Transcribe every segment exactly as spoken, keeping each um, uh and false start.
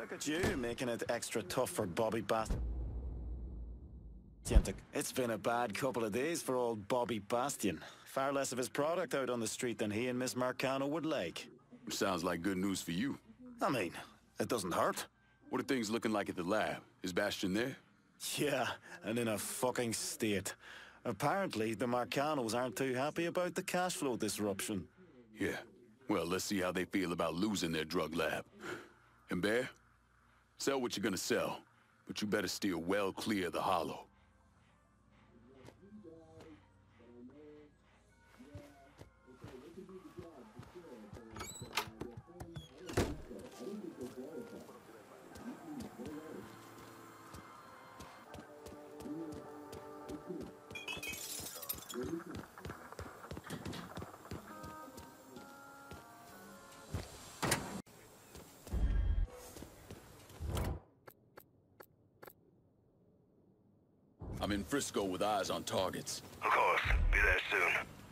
Look at you, making it extra tough for Bobby Bastion. It's been a bad couple of days for old Bobby Bastion. Far less of his product out on the street than he and Miss Marcano would like. Sounds like good news for you. I mean, it doesn't hurt. What are things looking like at the lab? Is Bastion there? Yeah, and in a fucking state. Apparently, the Marcanos aren't too happy about the cash flow disruption. Yeah. Well, let's see how they feel about losing their drug lab. And Bear, sell what you're gonna sell, but you better steer well clear of the Hollow. I'm in Frisco with eyes on targets. Of course. Be there soon.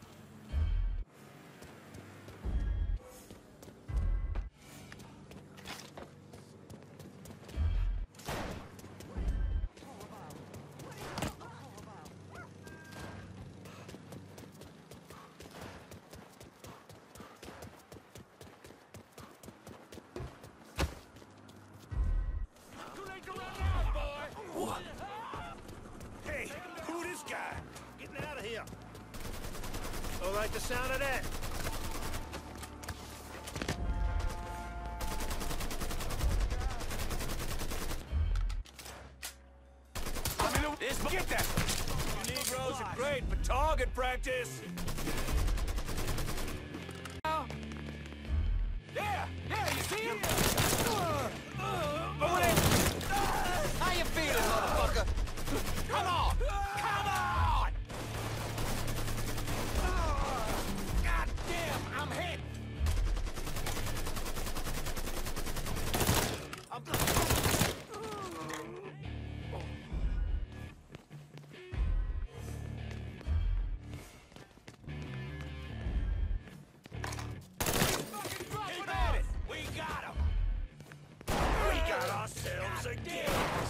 Don't like the sound of that. This, get that! You Negroes are great for target practice. There! There, you see him? How you feeling, motherfucker? Come on! Come on! God damn, I'm hit! I'm... Keep at it! We got him! We got ourselves a gift!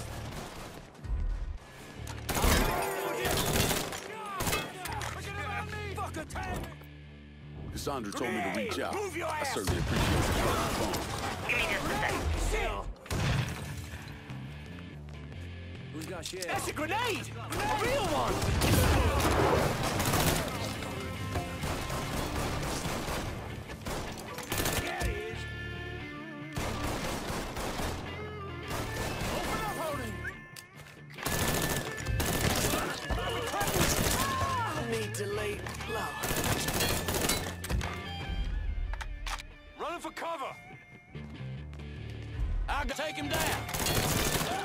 Cassandra told me to reach out. Move your I ass. certainly appreciate you picking up the phone. Give me just a second. Who's got shit? That's a grenade! A real one! There he is. Open up, Holding! I need to lay low. Running for cover! I got take him down!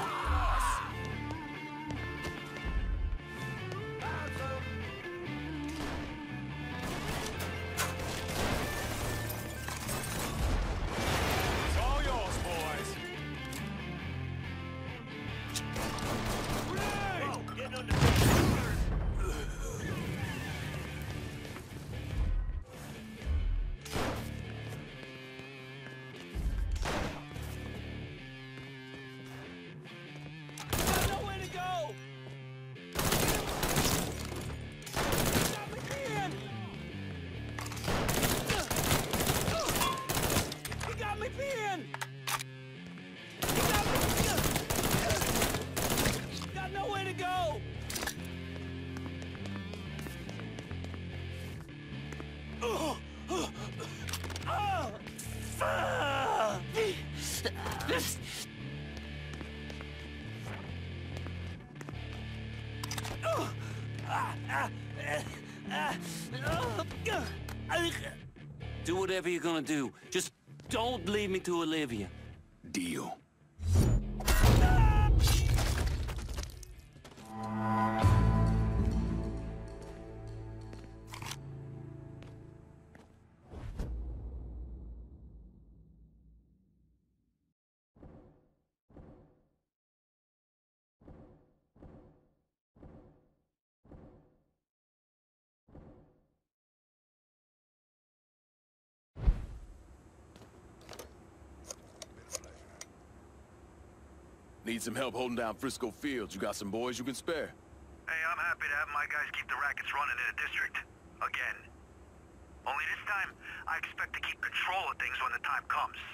It's all yours, boys! Grenade! Getting under Got nowhere to go! Got me pinned! He got me pinned! He got me Got nowhere to go! Oh! Oh! Oh! Ah! Do whatever you're gonna do. Just don't leave me to Olivia. Deal. Need some help holding down Frisco Fields? You got some boys you can spare? Hey, I'm happy to have my guys keep the rackets running in the district. Again. Only this time, I expect to keep control of things when the time comes.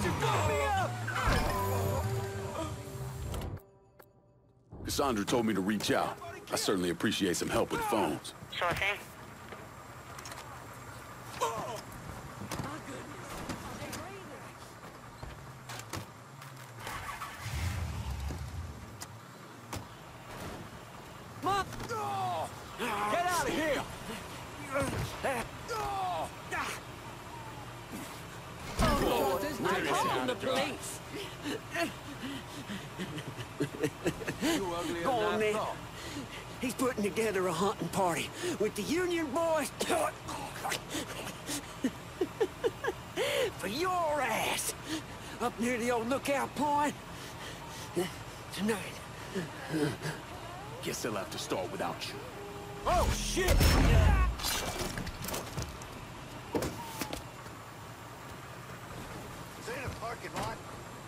Cassandra told me to reach out. I certainly appreciate some help with the phones. Sure thing. Get out of here! Oh, Lord, I'm calling the police. Go on, Ned. He's putting together a hunting party with the Union boys. For your ass. Up near the old lookout point. Tonight. Guess they'll have to start without you. Oh, shit! Is there a parking lot?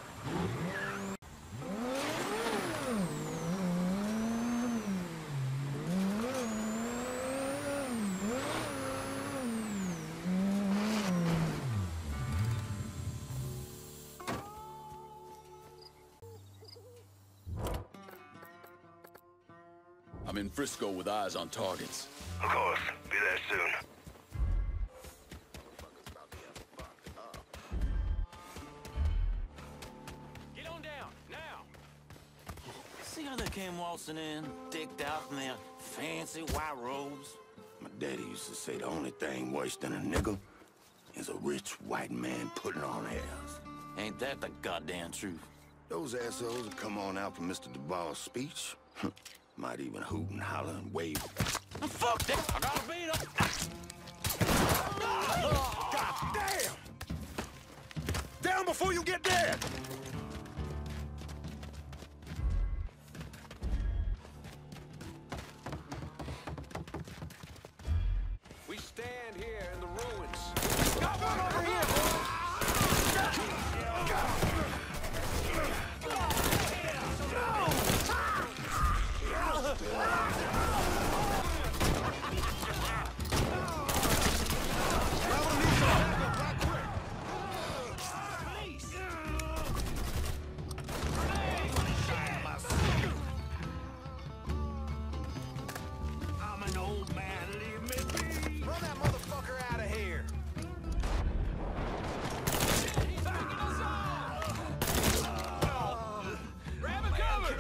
I'm in Frisco with eyes on targets. Of course. Be there soon. Get on down, now! See how they came waltzing in, decked out in their fancy white robes? My daddy used to say the only thing worse than a nigger is a rich white man putting on airs. Ain't that the goddamn truth? Those assholes will come on out for Mister DeBar's speech. Might even hoot and holler and wave. Fuck that! I gotta beat up! God damn! Down before you get dead! We stand here in the ruins. Got one over here! I'm an old man, leave me be. Run that motherfucker out of here! Grab a cover!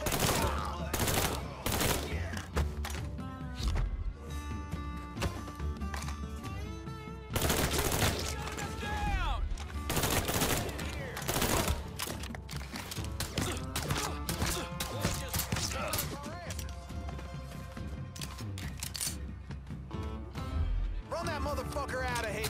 Run that motherfucker out of here!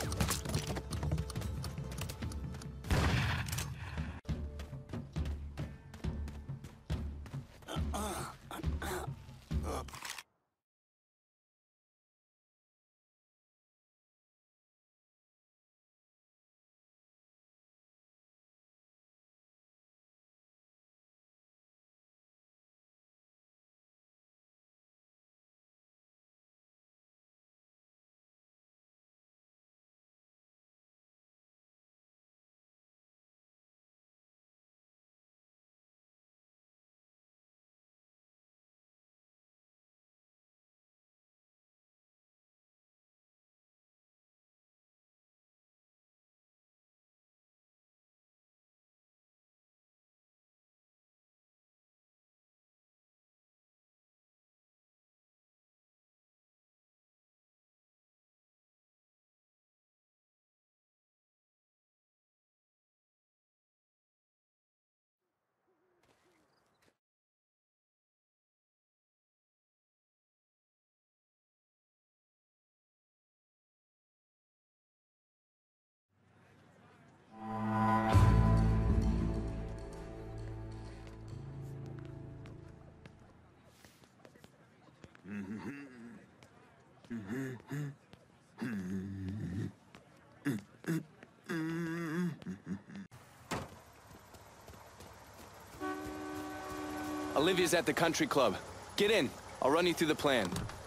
Olivia's at the country club. Get in. I'll run you through the plan.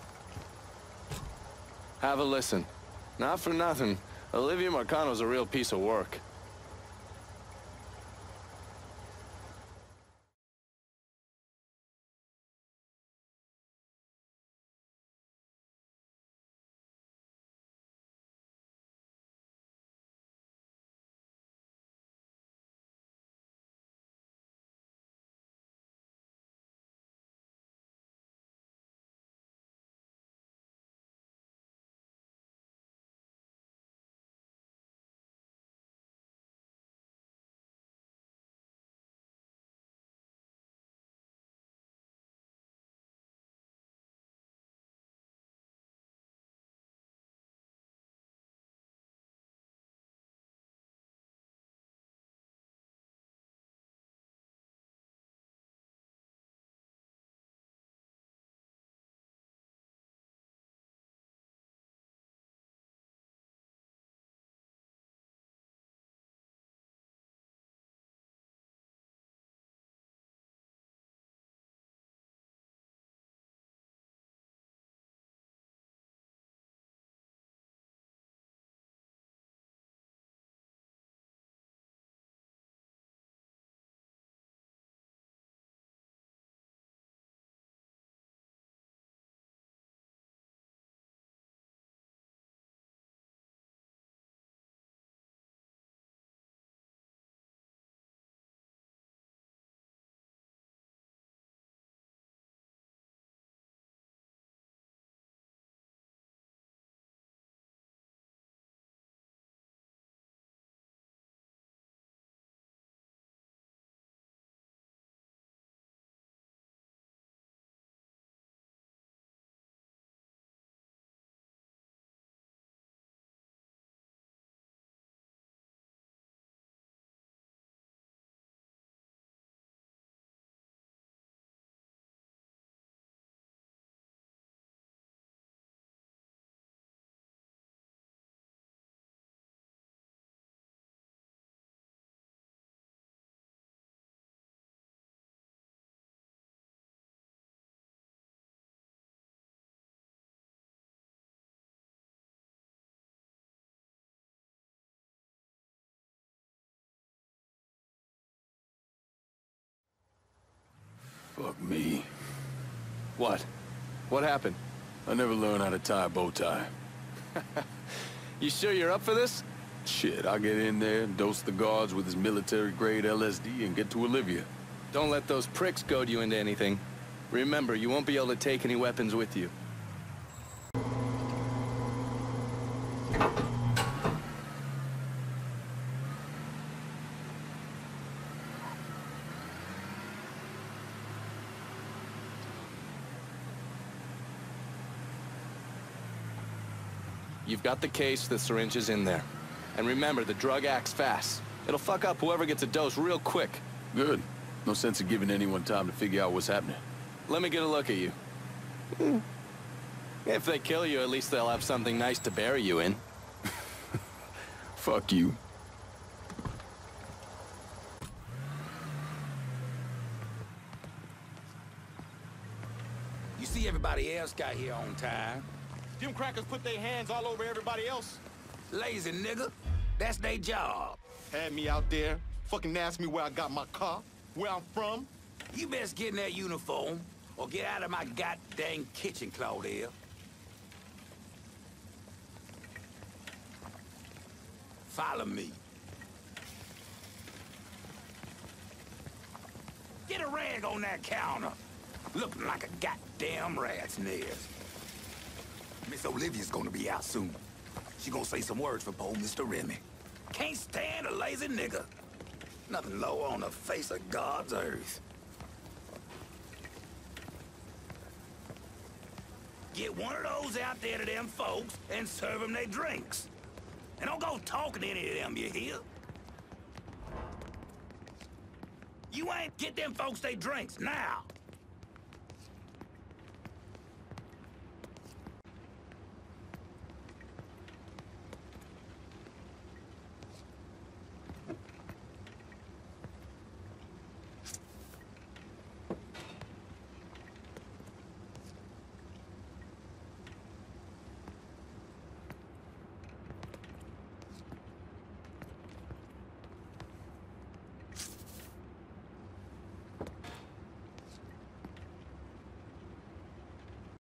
Have a listen. Not for nothing, Olivia Marcano's a real piece of work. Fuck me. What? What happened? I never learned how to tie a bow tie. You sure you're up for this? Shit, I'll get in there, dose the guards with his military-grade L S D, and get to Olivia. Don't let those pricks goad you into anything. Remember, you won't be able to take any weapons with you. You've got the case, the syringe is in there. And remember, the drug acts fast. It'll fuck up whoever gets a dose real quick. Good. No sense of giving anyone time to figure out what's happening. Let me get a look at you. Hmm. If they kill you, at least they'll have something nice to bury you in. Fuck you. You see everybody else got here on time. Them crackers put their hands all over everybody else. Lazy nigga. That's their job. Had me out there, fucking asked me where I got my car, where I'm from. You best get in that uniform, or get out of my goddamn kitchen, Claudia. Follow me. Get a rag on that counter. Looking like a goddamn rat's nest. Miss Olivia's gonna be out soon. She gonna say some words for poor Mister Remy. Can't stand a lazy nigga. Nothing low on the face of God's earth. Get one of those out there to them folks and serve them their drinks. And don't go talking to any of them, you hear? You ain't get them folks their drinks now.